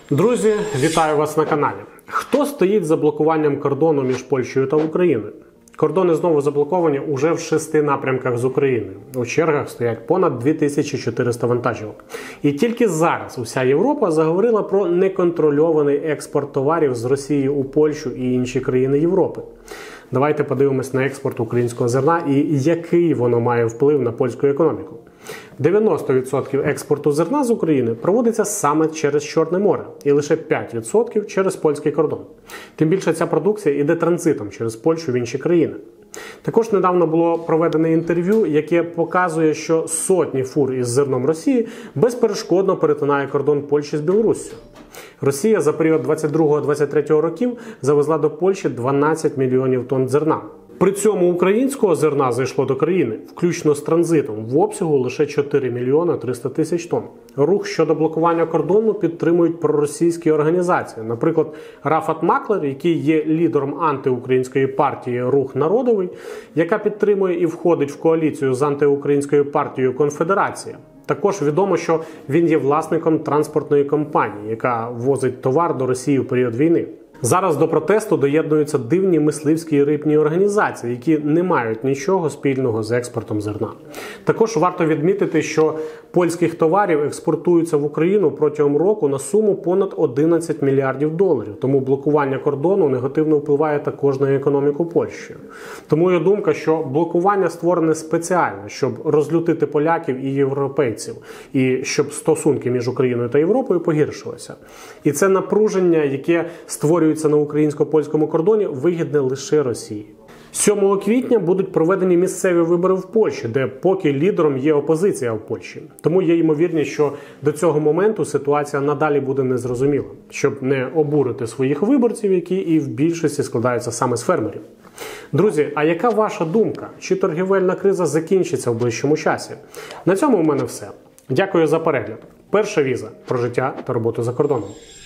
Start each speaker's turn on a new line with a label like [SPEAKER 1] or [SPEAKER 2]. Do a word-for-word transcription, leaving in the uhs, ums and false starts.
[SPEAKER 1] Друзі, вітаю вас на каналі. Хто стоїть за блокуванням кордону між Польщею та Україною? Кордони знову заблоковані уже в шести напрямках з України. У чергах стоять понад дві тисячі чотириста вантажівок. І тільки зараз уся Європа заговорила про неконтрольований експорт товарів з Росії у Польщу і інші країни Європи. Давайте подивимось на експорт українського зерна і який воно має вплив на польську економіку. дев'яносто відсотків експорту зерна з України проводиться саме через Чорне море і лише п'ять відсотків через польський кордон. Тим більше ця продукція йде транзитом через Польщу в інші країни. Також недавно було проведене інтерв'ю, яке показує, що сотні фур із зерном Росії безперешкодно перетинає кордон Польщі з Білоруссю. Росія за період двадцять другого - двадцять третього років завезла до Польщі дванадцять мільйонів тонн зерна. При цьому українського зерна зайшло до країни, включно з транзитом, в обсягу лише чотири мільйони триста тисяч тонн. Рух щодо блокування кордону підтримують проросійські організації. Наприклад, Рафат Маклер, який є лідером антиукраїнської партії «Рух народовий», яка підтримує і входить в коаліцію з антиукраїнською партією «Конфедерація». Також відомо, що він є власником транспортної компанії, яка возить товар до Росії в період війни. Зараз до протесту доєднуються дивні мисливські і рибні організації, які не мають нічого спільного з експортом зерна. Також варто відмітити, що польських товарів експортуються в Україну протягом року на суму понад одинадцять мільярдів доларів. Тому блокування кордону негативно впливає також на економіку Польщі. Тому є думка, що блокування створене спеціально, щоб розлютити поляків і європейців, і щоб стосунки між Україною та Європою погіршилися. І це напруження, яке створює на українсько-польському кордоні, вигідне лише Росії. сьомого квітня будуть проведені місцеві вибори в Польщі, де поки лідером є опозиція в Польщі. Тому є ймовірність, що до цього моменту ситуація надалі буде незрозуміла, щоб не обурити своїх виборців, які і в більшості складаються саме з фермерів. Друзі, а яка ваша думка? Чи торгівельна криза закінчиться в ближчому часі? На цьому у мене все. Дякую за перегляд. Перша віза про життя та роботу за кордоном.